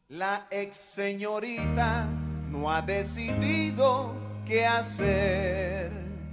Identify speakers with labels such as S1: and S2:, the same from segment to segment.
S1: La ex señorita no ha decidido qué hacer.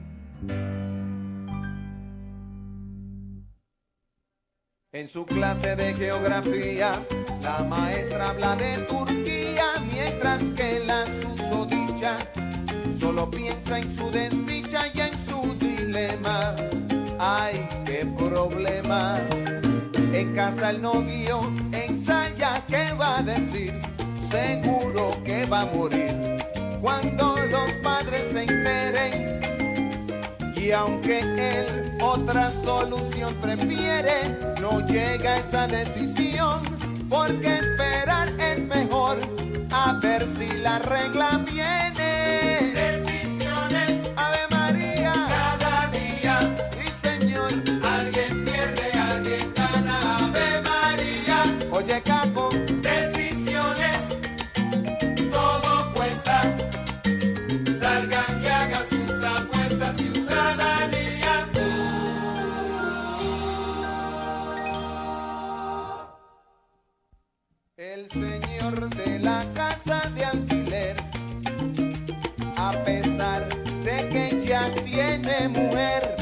S1: En su clase de geografía, la maestra habla de Turquía, mientras que la susodicha solo piensa en su desdicha y en su dilema. ¡Ay, qué problema! En casa el novio ensaya qué va a decir, seguro que va a morir cuando los padres se enteren. Y aunque él otra solución prefiere, no llega a esa decisión, porque esperar es mejor, a ver si la regla viene. Decisiones, Ave María, cada día, sí señor, alguien pierde, alguien gana, Ave María. Oye Caco, decisiones, todo cuesta, salgan y hagan sus apuestas, ciudadanía. El señor de la casa de alquiler, a pesar de que ya tiene mujer,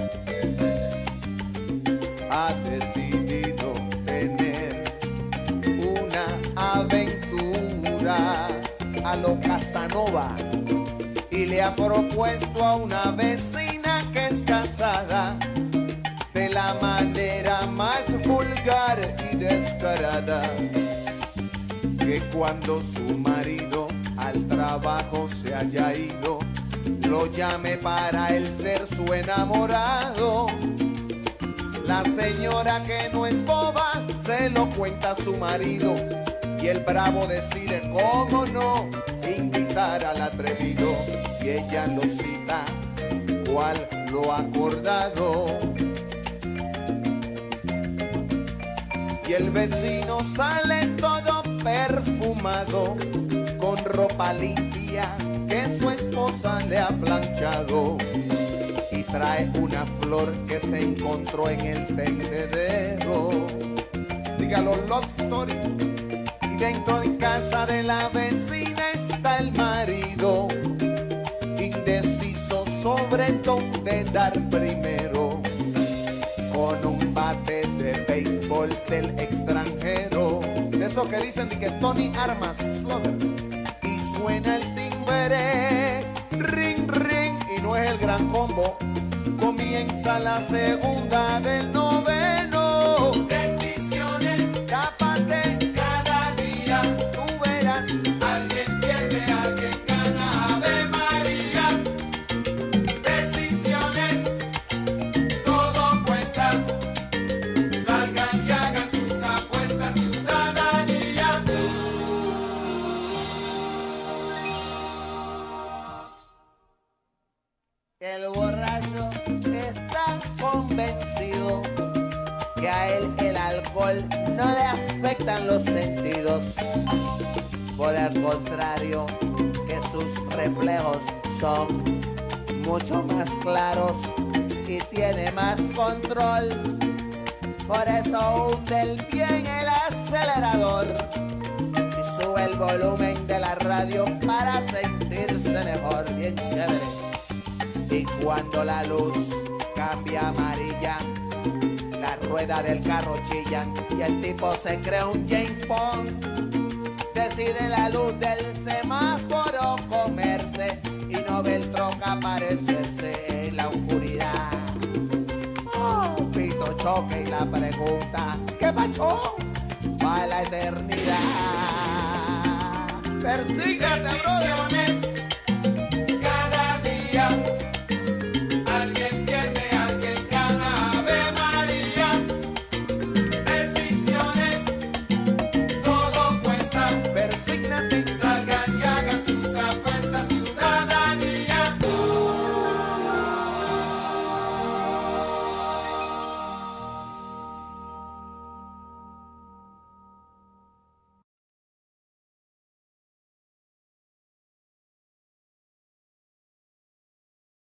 S1: ha decidido tener una aventura a lo Casanova y le ha propuesto a una vecina que es casada de la manera más vulgar y descarada, que cuando su marido al trabajo se haya ido, lo llame para él ser su enamorado. La señora, que no es boba, se lo cuenta a su marido, y el bravo decide, cómo no, invitar al atrevido, y ella lo cita, cual lo acordado. Y el vecino sale todo perfumado, con ropa limpia que su esposa le ha planchado, y trae una flor que se encontró en el tendedero. Dígalo, love story. Y dentro de casa de la vecina está el marido, indeciso sobre dónde dar primero, con un bate de béisbol del extranjero, de esos que dicen de que Tony Armas Slugger, y suena el timbre, ring ring, y no es el gran combo. Comienza la segunda del noveno. Decisiones, tápate cada día, tú verás, alguien pierde, alguien gana, Ave María. Decisiones, todo cuesta, salgan y hagan sus apuestas, ciudadanía. El borracho está convencido que a él el alcohol no le afectan los sentidos. Por el contrario, que sus reflejos son mucho más claros y tiene más control. Por eso hunde el pie en el acelerador y sube el volumen de la radio para sentirse mejor, bien chévere. Y cuando la luz cambia amarilla, la rueda del carro chilla y el tipo se cree un James Bond. Decide la luz del semáforo comerse y no ve el troca aparecerse en la oscuridad. Oh, pito choque y la pregunta, ¿qué pasó? Va la eternidad. Persígase, brother.